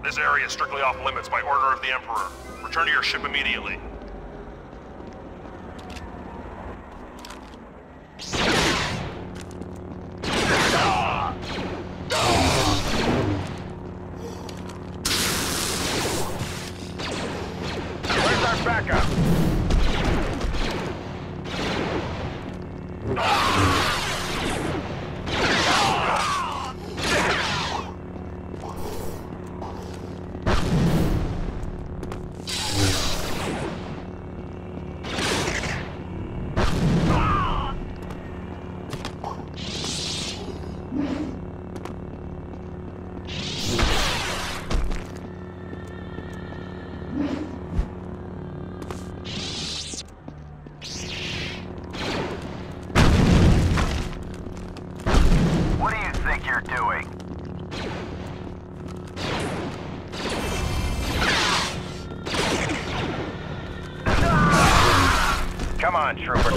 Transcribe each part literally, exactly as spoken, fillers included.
This area is strictly off limits by order of the Emperor. Return to your ship immediately. Where's our backup? Come on, trooper.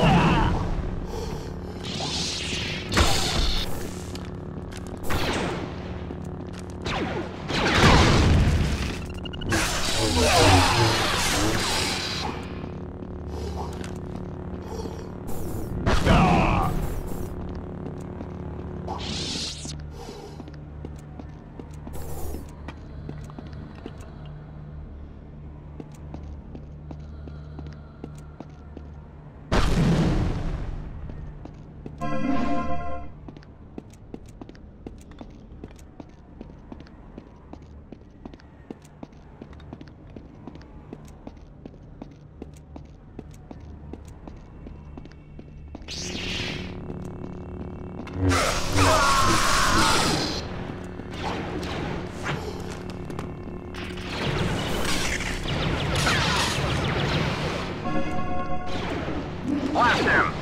Blast him!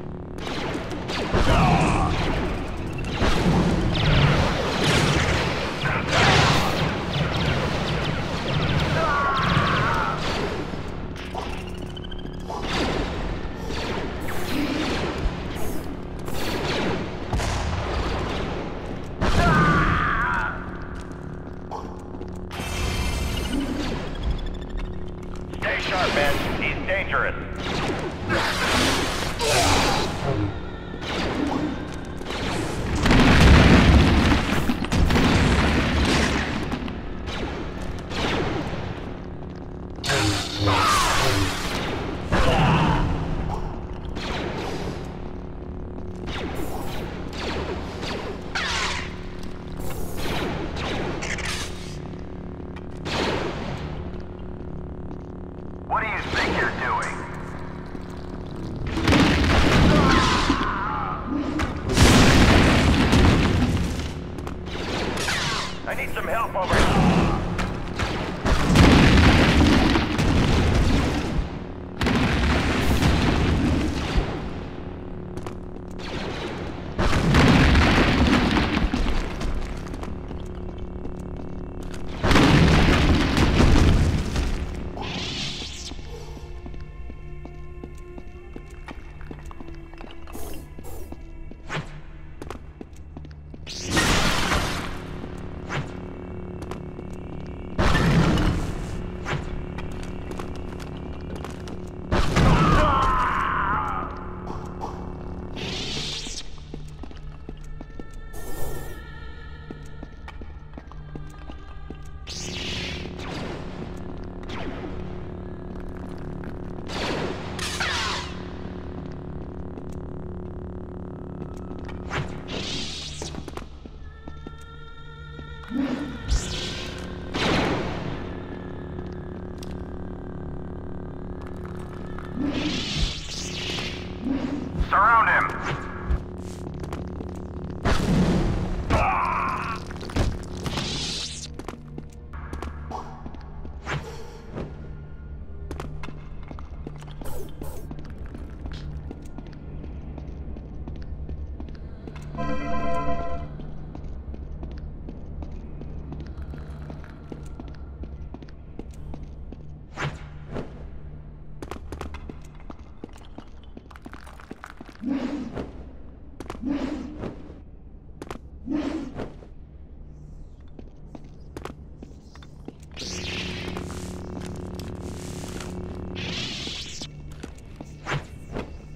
Stay sharp, man. He's dangerous. What do you think you're doing? I need some help over here. Surround him!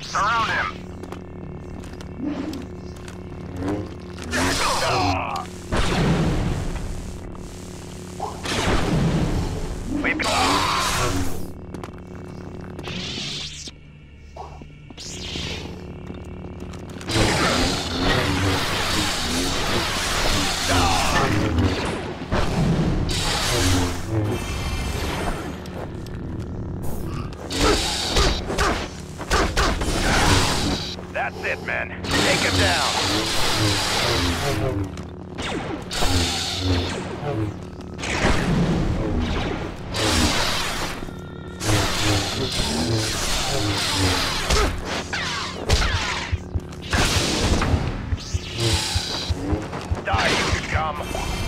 Surround him! We've got... That's it, men. Take him down. Die, you scum.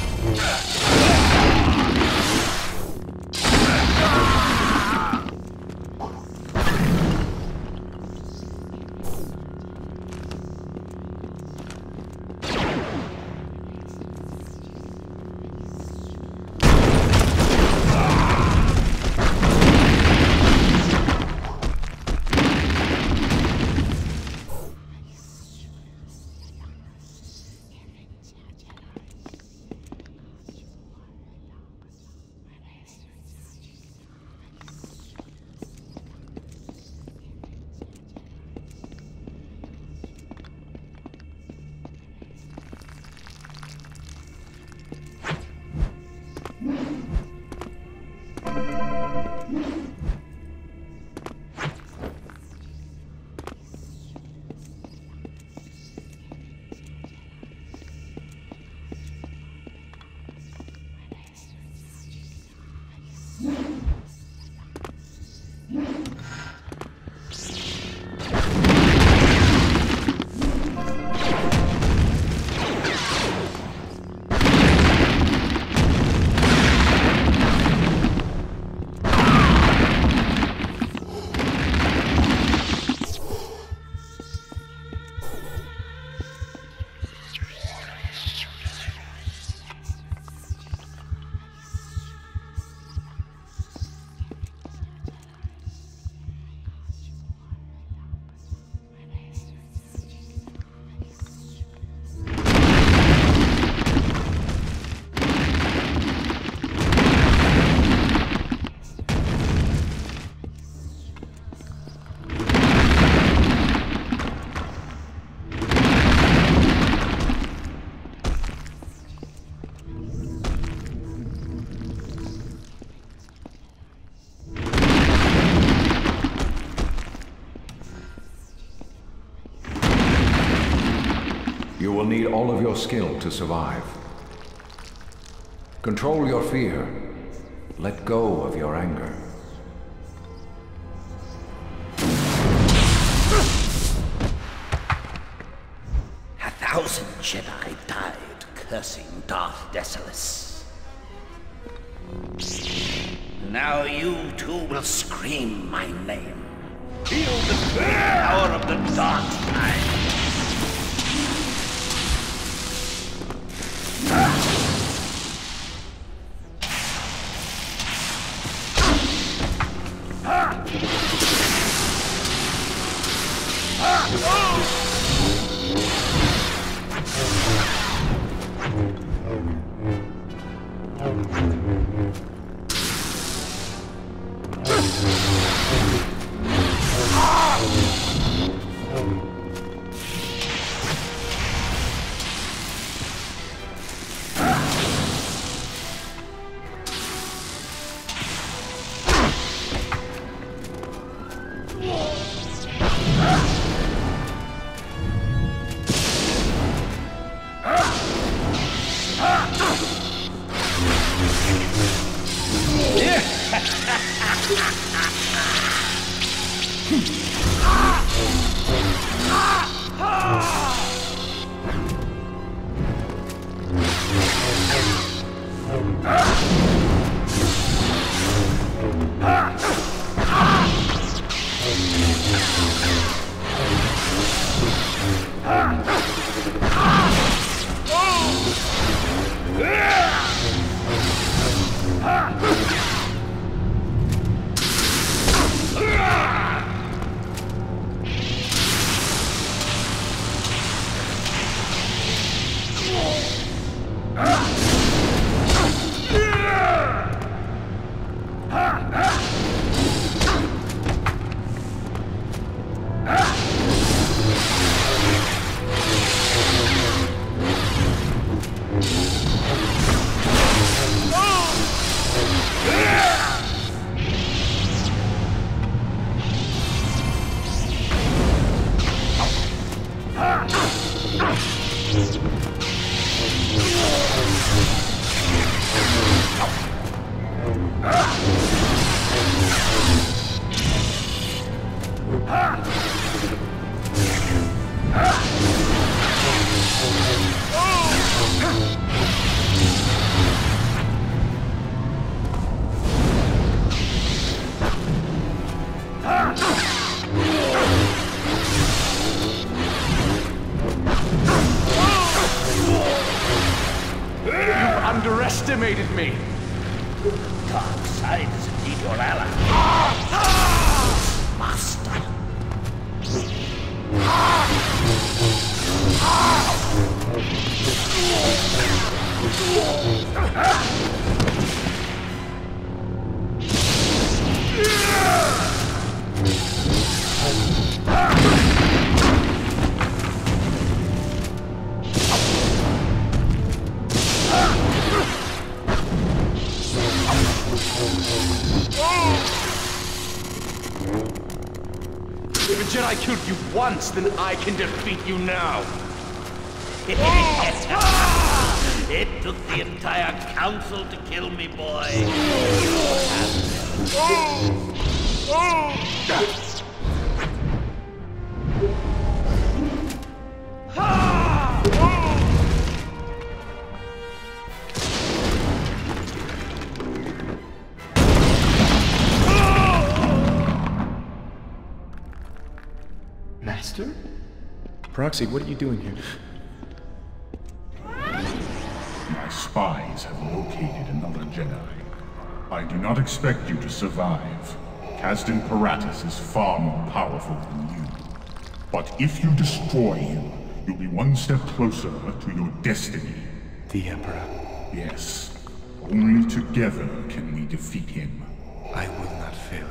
You will need all of your skill to survive. Control your fear. Let go of your anger. A thousand Jedi died cursing Darth Desolous. Now you too will scream my name. Feel the power of the dark side. You've underestimated me! Dark side is indeed your ally. Master. If a Jedi killed you once, then I can defeat you now! It took the entire council to kill me, boy. Master? Proxy, what are you doing here? My spies have located another Jedi. I do not expect you to survive. Castan Paratus is far more powerful than you. But if you destroy him, you'll be one step closer to your destiny. The Emperor. Yes. Only together can we defeat him. I will not fail.